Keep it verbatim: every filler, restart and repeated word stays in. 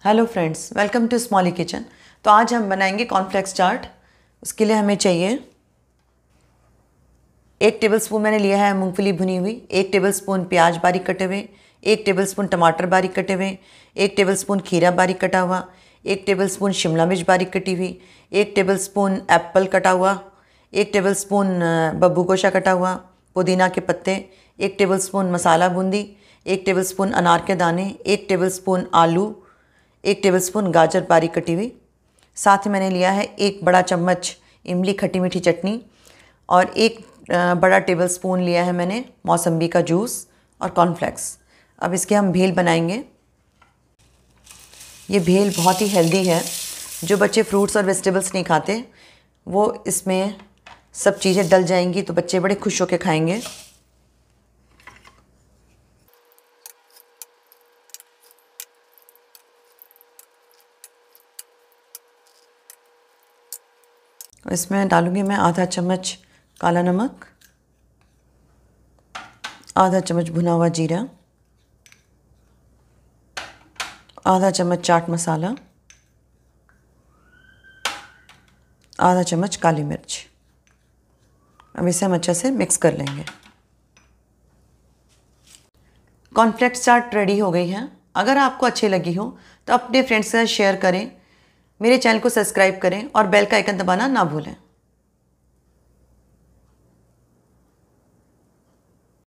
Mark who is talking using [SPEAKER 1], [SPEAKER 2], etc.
[SPEAKER 1] Hello friends, welcome to Smolly kitchen. तो आज हम बनाएंगे कॉर्नफ्लेक्स चाट। उसके लिए हमें चाहिए एक टेबलस्पून मैंने लिया है मूंगफली भुनी हुई, एक टेबलस्पून प्याज बारीक कटे हुए, एक टेबलस्पून टमाटर बारीक कटे हुए, एक टेबलस्पून खीरा बारीक कटा हुआ, एक टेबलस्पून शिमला मिर्च बारीक कटी हुई, एक टेबलस्पून एप्पल कटा हुआ, एक टेबलस्पून बब्बू गोशा कटा हुआ, पुदीना के पत्ते, एक टेबलस्पून मसाला बूंदी, एक टेबलस्पून अनार के दाने, एक टेबलस्पून आलू, एक टेबलस्पून गाजर बारीक कटी हुई। साथ ही मैंने लिया है एक बड़ा चम्मच इमली खट्टी मीठी चटनी और एक बड़ा टेबलस्पून लिया है मैंने मौसम्बी का जूस और कॉर्नफ्लेक्स। अब इसके हम भेल बनाएंगे। ये भेल बहुत ही हेल्दी है। जो बच्चे फ्रूट्स और वेजिटेबल्स नहीं खाते वो इसमें सब चीज़ें डल जाएंगी तो बच्चे बड़े खुश होकर खाएंगे। इसमें डालूंगी मैं आधा चम्मच काला नमक, आधा चम्मच भुना हुआ जीरा, आधा चम्मच चाट मसाला, आधा चम्मच काली मिर्च। अब इसे हम अच्छे से मिक्स कर लेंगे। कॉर्नफ्लेक्स चाट रेडी हो गई है। अगर आपको अच्छी लगी हो तो अपने फ्रेंड्स के साथ शेयर करें, मेरे चैनल को सब्सक्राइब करें और बेल का आइकन दबाना ना भूलें।